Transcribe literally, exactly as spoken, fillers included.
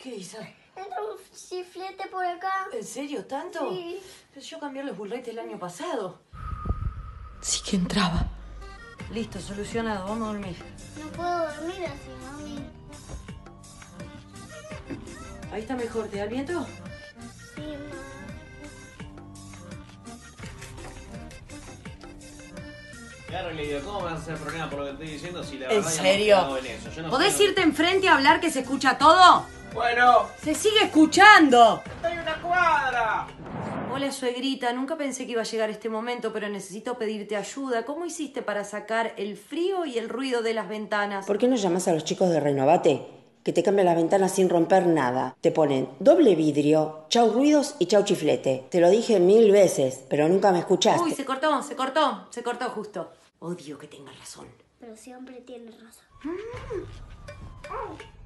¿Qué, Isa? Entra un chiflete por acá. ¿En serio? ¿Tanto? Sí. Pero yo cambié los burletes el año pasado. Sí que entraba. Listo, solucionado. Vamos a dormir. No puedo dormir así, mami. Ahí está mejor. ¿Te da el viento? Sí, mamá. Claro, le digo, ¿cómo me vas a hacer problema por lo que estoy diciendo si la ¿En verdad serio? ya no en eso? Yo no ¿Podés sé, irte enfrente a hablar que se escucha todo? Bueno, ¡Se sigue escuchando! ¡hay una cuadra! Hola, suegrita. Nunca pensé que iba a llegar este momento, pero necesito pedirte ayuda. ¿Cómo hiciste para sacar el frío y el ruido de las ventanas? ¿Por qué no llamas a los chicos de Renovate? Que te cambian las ventanas sin romper nada. Te ponen doble vidrio, chau ruidos y chau chiflete. Te lo dije mil veces, pero nunca me escuchaste. Uy, se cortó, se cortó, se cortó justo. Odio que tengas razón. Pero siempre tiene razón. Mm.